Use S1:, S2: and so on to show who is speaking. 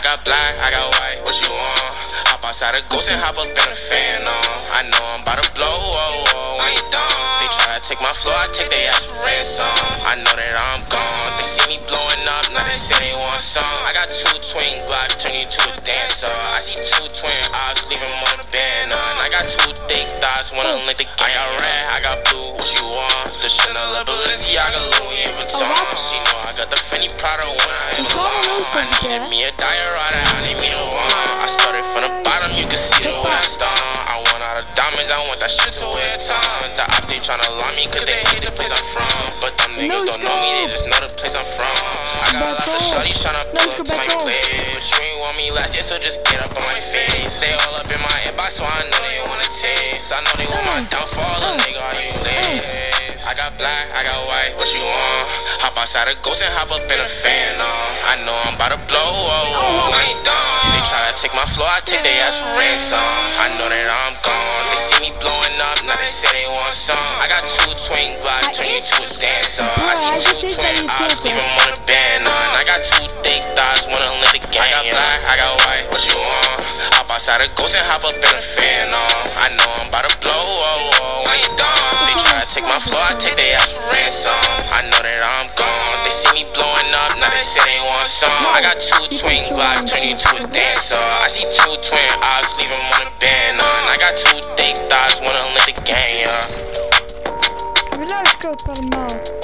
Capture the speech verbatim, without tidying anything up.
S1: got black, I got white, what you want? Hop outside a ghost and hop up in a fan on. I know I'm about to blow, oh, oh, when you done. They try to take my floor, I take their ass for ransom. I know that I'm gone, they see me blowing up, now they say they want some. I got two twin glocks, turn you to a dancer. I see two twin eyes, leave them on the band. I got two thick thighs, wanna link the gang. I got red, I got blue, what you want? The Chanel, Balenciaga, Louis Vuitton. She know I got the Fendi Prada when I ain't alone. I needed me a diorama, I need me the one. I started from the bottom, you can see the way I stung. I want all the diamonds, I want that shit to wear time. The op, they tryna lie me, cause they hate the place I'm from. But them niggas don't know me, they just know the place I'm from. I got lots of shorties tryna pull up to my place. But you ain't want me last year, so just get up on my face. They all up in my inbox, so I know they wanna taste. I know they want my downfall, a nigga, are you lazy? I got black, I got white, what you want? Hop outside a ghost and hop up in a fan on. I know I'm about to blow, oh, oh, I ain't done. They try to take my floor, I take their ass for ransom. I know that I'm gone, they see me blowing up, now they say they want some. I got two twin glocks, turn you to a dancer. I see two twin eyes, leave them on the band on. I got two thick thighs, wanna live the game. I got black, I got white, what you want? Hop outside a ghost and hop up in a fan on. I know I'm about to blow, oh, oh, I ain't done. They try to take my floor, I take their ass for ransom. I know that I'm gone, they see me blowing up, now they say they want some. I got two twin glocks, turn you to a dancer. I see two twin eyes, leave them on the band on. I got two thick thighs, wanna live the game, yeah.
S2: Heb je luisterkop allemaal?